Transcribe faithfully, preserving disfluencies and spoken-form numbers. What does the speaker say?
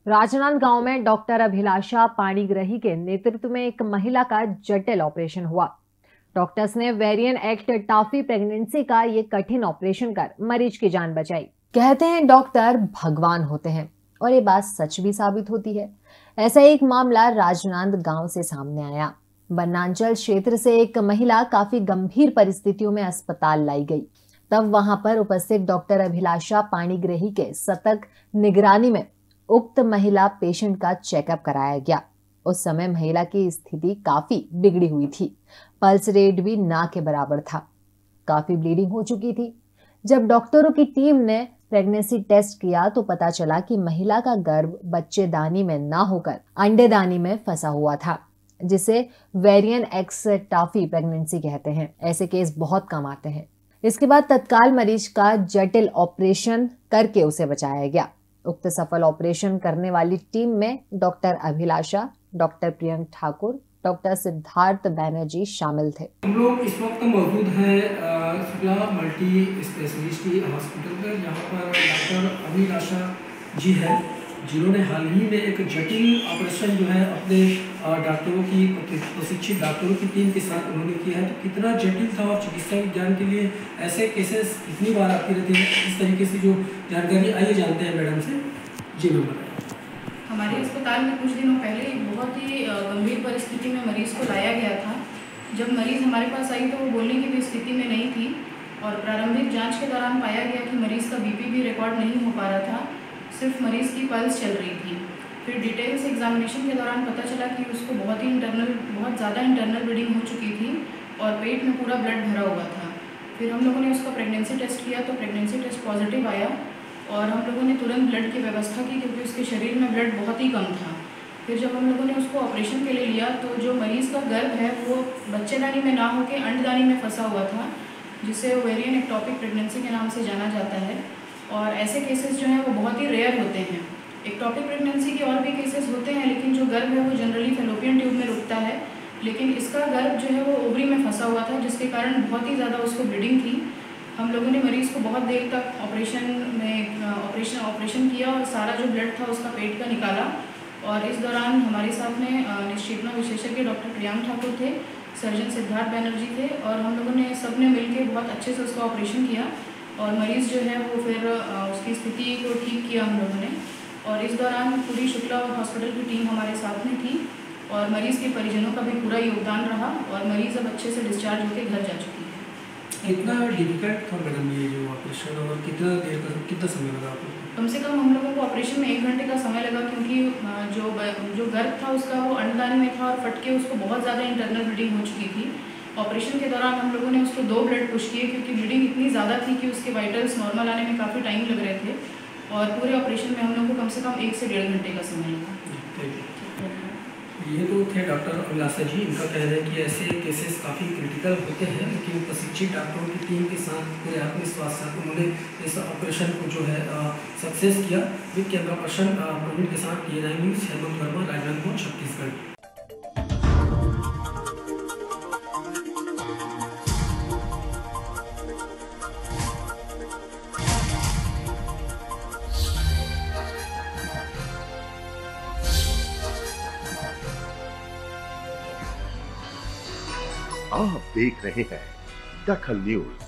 राजनांद गांव में डॉक्टर अभिलाषा पाणिग्रही के नेतृत्व में एक महिला का जटिल ऑपरेशन हुआ। डॉक्टर्स ने वेरिएंट एक्ट टाफी प्रेगनेंसी का ये कठिन ऑपरेशन कर मरीज की जान बचाई। कहते हैं डॉक्टर भगवान होते हैं और ये बात सच भी साबित होती है। ऐसा एक मामला राजनांद गांव से सामने आया। बनांचल क्षेत्र से एक महिला काफी गंभीर परिस्थितियों में अस्पताल लाई गई। तब वहां पर उपस्थित डॉक्टर अभिलाषा पाणिग्रही के सतर्क निगरानी में उक्त महिला पेशेंट का चेकअप कराया गया। उस समय महिला की स्थिति काफी बिगड़ी हुई थी। पल्स रेट भी ना के बराबर था। काफी ब्लीडिंग हो चुकी थी। जब डॉक्टरों की टीम ने प्रेगनेंसी टेस्ट किया तो पता चला कि महिला का गर्भ बच्चेदानी में ना होकर अंडेदानी में फंसा हुआ था, जिसे वेरिएंट एक्स टाफी प्रेगनेंसी कहते हैं। ऐसे केस बहुत कम आते हैं। इसके बाद तत्काल मरीज का जटिल ऑपरेशन करके उसे बचाया गया। उक्त सफल ऑपरेशन करने वाली टीम में doctor Abhilasha, doctor Priyank Thakur, doctor Siddharth Banerjee शामिल थे। हम लोग इस वक्त मौजूद हैं शुक्ला मल्टी स्पेशलिस्ट हॉस्पिटल पर, जहाँ पर डॉक्टर अभिलाषा जी है, जिन्होंने हाल ही में एक जटिल ऑपरेशन जो है अपने डॉक्टरों की प्रशिक्षित डॉक्टरों की टीम के साथ उन्होंने किया है। तो कितना जटिल था और चिकित्सा विज्ञान के लिए ऐसे केसेस कितनी बार आती रहती है, इस तरीके से जो जानकारी आइए जानते हैं मैडम से। जी मैम बताइए। हमारे अस्पताल में कुछ दिनों पहले एक बहुत ही गंभीर परिस्थिति में मरीज़ को लाया गया था। जब मरीज़ हमारे पास आई तो वो बोलने की भी स्थिति में नहीं थी और प्रारंभिक जांच के दौरान पाया गया कि मरीज़ का बीपी भी रिकॉर्ड नहीं हो पा रहा था, सिर्फ मरीज़ की पल्स चल रही थी। फिर डिटेल्स एग्जामिनेशन के दौरान पता चला कि उसको बहुत ही इंटरनल बहुत ज़्यादा इंटरनल ब्लीडिंग हो चुकी थी और पेट में पूरा ब्लड भरा हुआ था। फिर हम लोगों ने उसका प्रेगनेंसी टेस्ट किया तो प्रेगनेंसी टेस्ट पॉजिटिव आया और हम लोगों ने तुरंत ब्लड की व्यवस्था की, क्योंकि उसके शरीर में ब्लड बहुत ही कम था। फिर जब हम लोगों ने उसको ऑपरेशन के लिए लिया तो जो मरीज़ का गर्भ है वो बच्चेदानी में ना होकर अंडदानी में फंसा हुआ था, जिसे ओवेरियन एक्टोपिक प्रेगनेंसी के नाम से जाना जाता है। और ऐसे केसेस जो हैं वो बहुत ही रेयर होते हैं। एक्टोपिक प्रेगनेंसी के और भी केसेस होते हैं, लेकिन जो गर्भ है वो जनरली फैलोपियन ट्यूब में रुकता है, लेकिन इसका गर्भ जो है वो ओवरी में फंसा हुआ था, जिसके कारण बहुत ही ज़्यादा उसको ब्लीडिंग थी। हम लोगों ने मरीज़ को बहुत देर तक ऑपरेशन में ऑपरेशन ऑपरेशन किया और सारा जो ब्लड था उसका पेट का निकाला। और इस दौरान हमारे साथ में निश्चेतना विशेषज्ञ डॉक्टर प्रियंक ठाकुर थे, सर्जन सिद्धार्थ बैनर्जी थे और हम लोगों ने सब ने मिलकर बहुत अच्छे से उसका ऑपरेशन किया और मरीज़ जो है वो फिर उसकी स्थिति को ठीक किया हम लोगों ने। और इस दौरान पूरी शुक्ला हॉस्पिटल की टीम हमारे साथ में थी और मरीज़ के परिजनों का भी पूरा योगदान रहा और मरीज़ अब अच्छे से डिस्चार्ज होकर घर जा चुकी है। कितना डिफिकल्ट था मैडम ये जो ऑपरेशन, और कितना देर का कितना समय लगा आपको? कम से कम हम लोगों को ऑपरेशन में एक घंटे का समय लगा, क्योंकि जो जो गर्भ था उसका वो अंडदानी में था और फट के उसको बहुत ज़्यादा इंटरनल ब्लीडिंग हो चुकी थी। ऑपरेशन के दौरान हम लोगों ने उसको दो ब्लड पुश किए, क्योंकि ब्लीडिंग इतनी ज़्यादा थी कि उसके वाइटल्स नॉर्मल आने में काफ़ी टाइम लग रहे थे और पूरे ऑपरेशन में हम लोग को कम से कम एक से डेढ़ घंटे का समय लगा। ये तो थे डॉक्टर अभिलाषा जी। इनका कहना है कि ऐसे केसेस काफ़ी क्रिटिकल होते हैं, लेकिन प्रशिक्षित डॉक्टरों की टीम के साथ पूरे आत्मविश्वास से उन्होंने इस ऑपरेशन को जो है सक्सेस किया। विद कैमरा पर्सन प्रवीण के साथ T nine news Hemant Verma, Rajnandgaon, Chhattisgarh. आप देख रहे हैं दखल न्यूज।